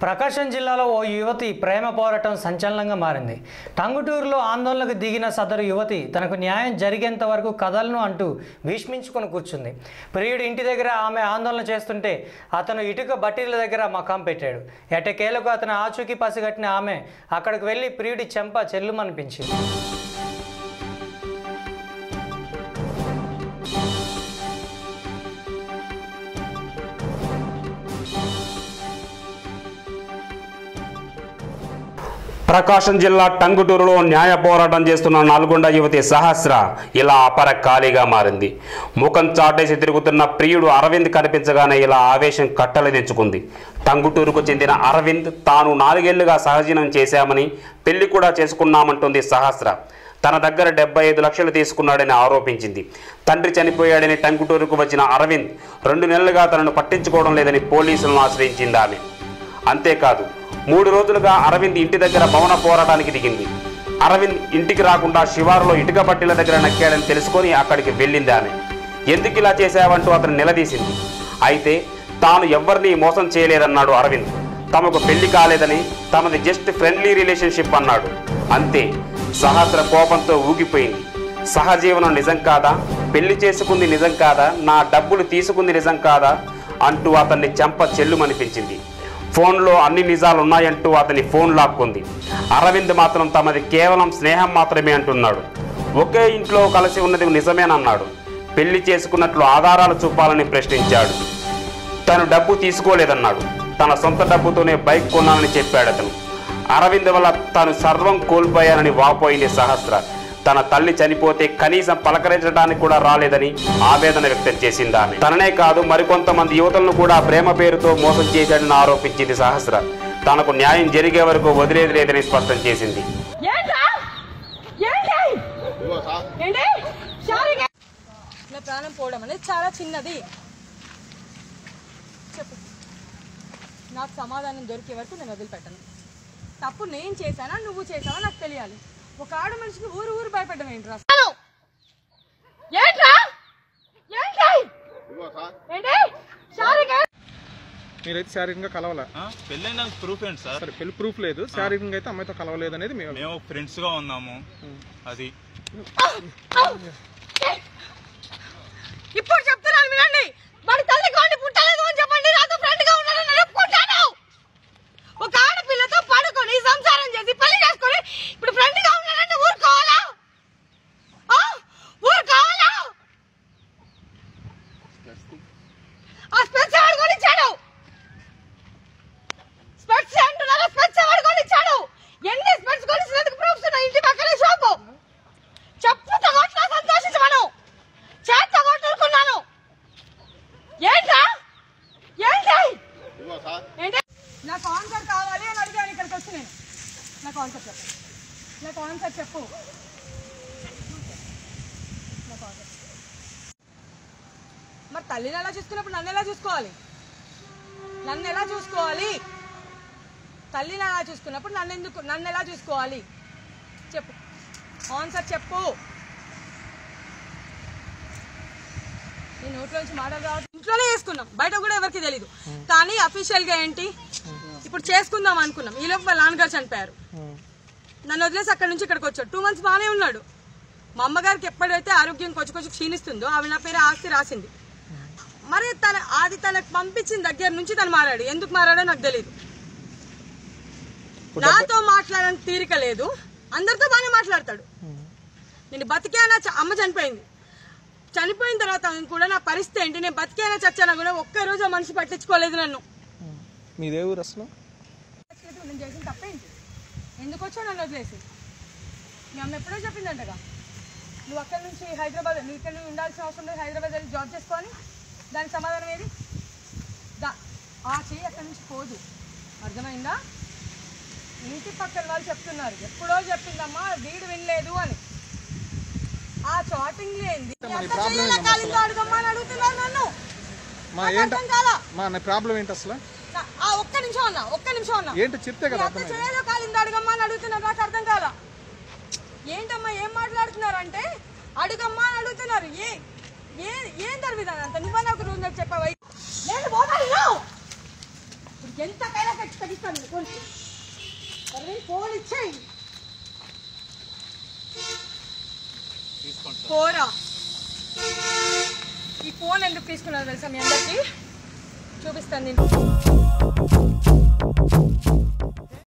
ప్రకాశం జిల్లాలో ఓ యువతి ప్రేమ పోరాటం సంచలనంగా మారింది. టంగుటూరులో ఆందోళనకు దిగిన సదరు యువతి తనకు న్యాయం జరిగేంత వరకు కదలను అంటూ భీష్మించుకొని కూర్చుంది. ప్రియుడు ఇంటి దగ్గర ఆమె ఆందోళన చేస్తుంటే అతను ఇటుక బట్టీల దగ్గర మకాం పెట్టాడు. ఎట్టకేలకు అతను ఆచూకీ పసిగట్టిన ఆమె అక్కడికి వెళ్ళి ప్రియుడి చెంప చెల్లుమనిపించింది. ప్రకాశం జిల్లా టంగుటూరులో న్యాయ పోరాటం చేస్తున్న నల్గొండ యువతి సహస్ర ఇలా అపరకాలిగా మారింది. ముఖం చాటేసి తిరుగుతున్న ప్రియుడు అరవింద్ కనిపించగానే ఇలా ఆవేశం కట్టలు తెచ్చుకుంది. టంగుటూరుకు చెందిన అరవింద్ తాను 4 ఏళ్లుగా సహజీవనం చేశామని పెళ్లి కూడా చేసుకున్నామంటుంది సహస్ర. తన దగ్గర 75 లక్షలు తీసుకున్నాడని ఆరోపించింది. తండ్రి చనిపోయాడని టంగుటూరుకు వచ్చిన అరవింద్ 2 నెలలుగా తనను పట్టించుకోవడం లేదని పోలీసులను ఆశ్రయించింది ఆమె. అంతేకాదు 3 రోజులుగా అరవింద్ ఇంటి దగ్గర మౌన పోరాటానికి దిగింది. అరవింద్ ఇంటికి రాకుండా శివారులో ఇటుక బట్టీల దగ్గర నక్కాడని తెలుసుకొని అక్కడికి వెళ్ళింది ఆమె. ఎందుకు ఇలా చేశావంటూ అతను నిలదీసింది. అయితే తాను ఎవరిని మోసం చేయలేదన్నాడు అరవింద్. తమకు పెళ్లి కాలేదని, తమది జస్ట్ ఫ్రెండ్లీ రిలేషన్షిప్ అన్నాడు. అంతే, సహస్ర కోపంతో ఊగిపోయింది. సహజీవనం నిజం కాదా, పెళ్లి చేసుకుంది నిజం కాదా, నా డబ్బులు తీసుకుంది నిజం కాదా అంటూ అతన్ని చెంప చెల్లుమనిపించింది. ఫోన్లో అన్ని నిజాలున్నాయంటూ అతని ఫోన్ లాక్కుంది. అరవింద్ మాత్రం తమది కేవలం స్నేహం మాత్రమే అంటున్నాడు. ఒకే ఇంట్లో కలిసి ఉన్నది నిజమేనన్నాడు. పెళ్లి చేసుకున్నట్లు ఆధారాలు చూపాలని ప్రశ్నించాడు. తను డబ్బు తీసుకోలేదన్నాడు. తన సొంత డబ్బుతోనే బైక్ కొన్నానని చెప్పాడు అతను. అరవింద్ వల్ల తాను సర్వం కోల్పోయానని వాపోయింది సహస్ర. తన తల్లి చనిపోతే కనీసం పలకరించడానికి కూడా రాలేదని ఆవేదన వ్యక్తం చేసింది ఆమె. తననే కాదు మరికొంతమంది యువతలను కూడా ప్రేమ పేరుతో మోసం చేశాడని ఆరోపించింది సహస్ర. తనకు న్యాయం జరిగే వరకు వదిలేది లేదని స్పష్టం చేసింది. ప్రాణం పోవడం అనేది చాలా చిన్నది. చెప్పు, నాకు సమాధానం దొరికే వరకు నేను వదిలిపెట్టను. తప్పు నేను చేశానా నువ్వు చేశావా నాకు తెలియాలి. ఒక ఆడ మనిషిని ఊరు భయపెట్టడం ఏంట్రా? మీరైతే శారీరకంగా కలవాలా? పెళ్ళైన ప్రూఫ్ ఏంటి సార్? పెళ్లి ప్రూఫ్ లేదు, శారీరకంగా అయితే అమ్మాయితో కలవలేదు అనేది మేము ఫ్రెండ్స్ గా ఉన్నాము. అది ఇప్పుడు చెప్తున్నాను వినండి. వాడి తల్లి కోండి పుట్టలేదు అని చెప్పండి. నాతో ఫ్రెండ్ గా ఉన్నానని చెప్పుకుంటాను. ఒక ఆడపిల్లతో పడుకొని సంసారం చేసి పెళ్లి చేసుకొని ఇప్పుడు ఫ్రెండ్ గా ఉన్నానంటే ఊరుకోవాలా? ఊరుకోవాలా? ఆ స్పెట్స్ ఎవడు కొనిచ్చాడు? స్పెట్స్ అంటున్నారా? స్పెట్స్ ఎవడు కొనిచ్చాడు? ఎన్ని స్పెట్స్ కొనిచ్చినందుకు ప్రూఫ్స్ ఉన్నాయి. ఇంటి పక్కనే షాపు. చెప్పుతో కొట్లా సంతోషించమను. చేత కొట్టుకున్నాను. ఏంటా ఏంటి ఏంటి? నాకు ఆన్సర్ కావాలి అని అడిగాను. ఇక్కడికి వచ్చి నేను నాకు ఆన్సర్ చెప్పు. నాకు ఆన్సర్ చెప్పు. నాకు ఆన్సర్. మరి తల్లిని ఎలా చూసుకున్నప్పుడు నన్ను ఎలా చూసుకోవాలి? నన్ను ఎలా చూసుకోవాలి? తల్లిని ఎలా చూసుకున్నప్పుడు నన్ను ఎలా చూసుకోవాలి? చెప్పు, ఆన్సర్ చెప్పు. నీ నోట్లోంచి మాటలు రావడం. ఇంట్లోనే చేసుకున్నాం, బయట కూడా ఎవరికి తెలియదు. కానీ అఫీషియల్ గా ఏంటి ఇప్పుడు చేసుకుందాం అనుకున్నాం. ఈ లోపు వాళ్ళ నాన్నగారు చనిపోయారు. నన్ను వదిలేసి అక్కడి నుంచి ఇక్కడికి వచ్చాడు. 2 months బాగానే ఉన్నాడు. మా అమ్మగారికి ఎప్పుడైతే ఆరోగ్యం కొంచెం క్షీణిస్తుందో ఆవిడ నా పేరు ఆస్తి రాసింది. మరి తనకు పంపించిన దగ్గర నుంచి తను మారాడు. ఎందుకు మారాడో నాకు తెలియదు. నాతో మాట్లాడడానికి తీరిక లేదు. అందరితో బాగానే మాట్లాడతాడు. నేను బతికేనా, అమ్మ చనిపోయిన తర్వాత కూడా నా పరిస్థితి ఏంటి? నేను బతికేనా చచ్చానా కూడా ఒక్కరోజు మనిషి పట్టించుకోలేదు నన్ను. మీదే ఊరు అసలు? నేను చేసిన తప్పేంటి? ఎందుకు వచ్చావు నన్ను వదిలేసి? మీ అమ్మ ఎప్పుడో చెప్పిందంటగా నువ్వు అక్కడి నుంచి హైదరాబాద్, నువ్వు ఇక్కడ ఉండాల్సిన అవసరం లేదు, హైదరాబాద్ వెళ్ళి జాబ్ చేసుకోవాలి. దానికి సమాధానం ఏది? ఆ చెయ్యి అక్కడి నుంచి పోదు. అర్థమైందా? ఇంటి పక్కన వాళ్ళు చెప్తున్నారు, ఎప్పుడో చెప్పిందమ్మా వీడు వినలేదు అని. ఆ చాటింగ్ లేని అడుగమ్మా అని అడుగుతున్నారు నన్ను. ప్రాబ్లం ఏంటి అసలు? ఒక్క నిమిషం ఉన్నా ఏంటి చెప్తే కదా. చేయదో కాలింది అడుగమ్మా అని అడుగుతున్నారు. నాకు అర్థం కాదా? ఏంటమ్మా ఏం మాట్లాడుతున్నారు అంటే అడుగమ్మా అని అడుగుతున్నారు. ఏం జరిగింది అంత? నువ్వు నాకు రోజు నాకు చెప్పావు. నేను పోతాను. ఎంతకైనా కట్టి తగ్గిస్తాను ఫోన్ ఫోన్ ఇచ్చేయి పోరా. ఈ ఫోన్ ఎందుకు తీసుకున్నాను తెలుసా మీ అందరికి చూపిస్తాను నేను.